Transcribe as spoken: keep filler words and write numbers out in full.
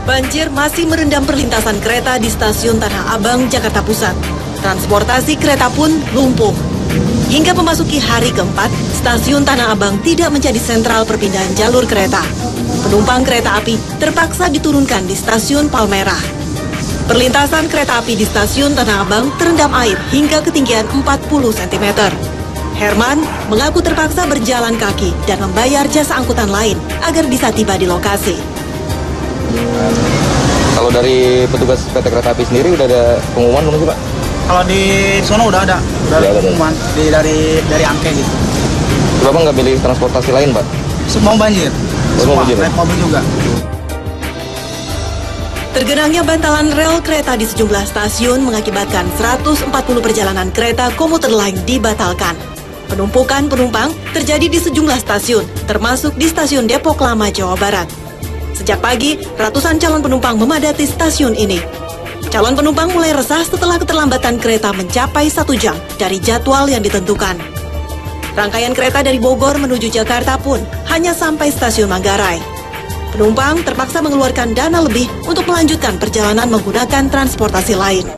Banjir masih merendam perlintasan kereta di stasiun Tanah Abang, Jakarta Pusat. Transportasi kereta pun lumpuh. Hingga memasuki hari keempat, stasiun Tanah Abang tidak menjadi sentral perpindahan jalur kereta. Penumpang kereta api terpaksa diturunkan di stasiun Palmerah. Perlintasan kereta api di stasiun Tanah Abang terendam air hingga ketinggian empat puluh sentimeter. Herman mengaku terpaksa berjalan kaki dan membayar jasa angkutan lain agar bisa tiba di lokasi. Kalau dari petugas P T Kereta Api sendiri udah ada pengumuman belum sih, Pak? Kalau di sono udah ada, udah ada pengumuman di, dari dari Angke gitu. Bapak nggak pilih transportasi lain, Pak? Semua banjir, semua, banjir, naik mobil juga. Tergenangnya bantalan rel kereta di sejumlah stasiun mengakibatkan seratus empat puluh perjalanan kereta komuter lain dibatalkan. Penumpukan penumpang terjadi di sejumlah stasiun, termasuk di stasiun Depok Lama, Jawa Barat. Sejak pagi, ratusan calon penumpang memadati stasiun ini. Calon penumpang mulai resah setelah keterlambatan kereta mencapai satu jam dari jadwal yang ditentukan. Rangkaian kereta dari Bogor menuju Jakarta pun hanya sampai stasiun Manggarai. Penumpang terpaksa mengeluarkan dana lebih untuk melanjutkan perjalanan menggunakan transportasi lain.